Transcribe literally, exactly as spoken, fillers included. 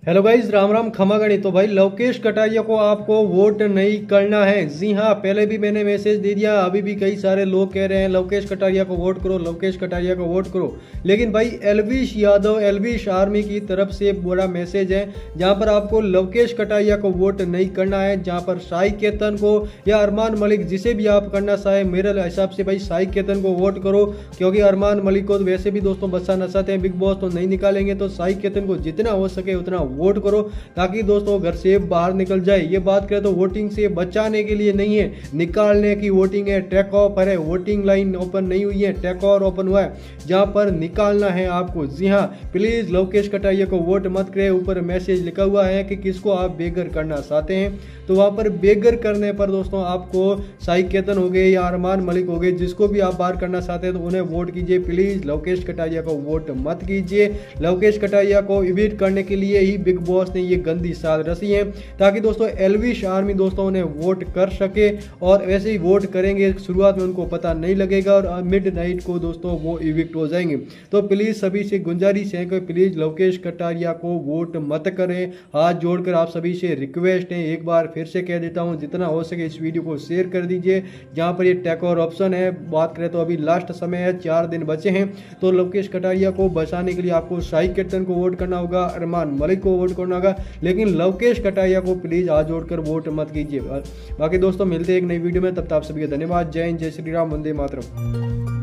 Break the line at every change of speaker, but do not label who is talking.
Hello guys, Ram Ram खमागणी। तो भाई लोकेश कटारिया को आपको वोट नहीं करना है। जी हाँ, पहले भी मैंने मैसेज दे दिया, अभी भी कई सारे लोग कह रहे हैं लोकेश कटारिया को वोट करो, लोकेश कटारिया को वोट करो। लेकिन भाई एलविश यादव, एलविश आर्मी की तरफ से बड़ा मैसेज है जहां पर आपको लोकेश कटारिया को वोट नहीं करना है। जहां पर साई केतन को या अरमान मलिक, जिसे भी आप करना चाहे, मेरे हिसाब से भाई साई केतन को वोट करो, क्योंकि अरमान मलिक को वैसे भी दोस्तों बच्चा नसाते हैं, बिग बॉस तो नहीं निकालेंगे। तो साई केतन को जितना हो सके उतना वोट करो ताकि दोस्तों घर से बाहर निकल जाए। ये बात करें तो वोटिंग से बचाने के लिए नहीं है, निकालने की वोटिंग है। टेक ऑफ है, वोटिंग लाइन ओपन नहीं हुई है, टेक और ओपन हुआ है, जहां पर निकालना है आपको। जी हाँ, प्लीज लोकेश कटारिया को वोट मत करें। ऊपर मैसेज लिखा हुआ है कि किसको आप बेगर करना चाहते हैं, तो वहां पर बेगर करने पर दोस्तों आपको साई केतन हो गए या अरमान मलिक हो गए, जिसको भी आप बाहर करना चाहते हैं तो उन्हें वोट कीजिए। प्लीज लोकेश कटारिया को वोट मत कीजिए। लोकेश कटारिया को इविट करने के लिए ही बिग बॉस ने ये गंदी साज रची है, ताकि दोस्तों एलविश आर्मी दोस्तों उन्हें वोट कर सके। और वैसे ही वोट करेंगे, शुरुआत में उनको पता नहीं लगेगा और मिड नाइट को दोस्तों वो इविक्ट हो जाएंगे। तो प्लीज सभी से गुंजारिश है कि प्लीज लोकेश कटारिया को वोट मत करें। हाथ जोड़कर आप सभी से रिक्वेस्ट है, एक बार फिर से कह देता हूं, जितना हो सके इस वीडियो को शेयर कर दीजिए। जहां पर ये टेक और ऑप्शन है, बात करें तो अभी लास्ट समय है, चार दिन बचे हैं। तो लोकेश कटारिया को बचाने के लिए आपको साई केतन को वोट करना होगा, अरमान मलिक को वोट करना होगा, लेकिन लोकेश कटारिया को प्लीज हाथ जोड़कर वोट मत कीजिए। बाकी दोस्तों मिलते हैं एक नई वीडियो में, तब तक आप सभी का धन्यवाद। जय हिंद, जय श्री राम, वंदे मातरम।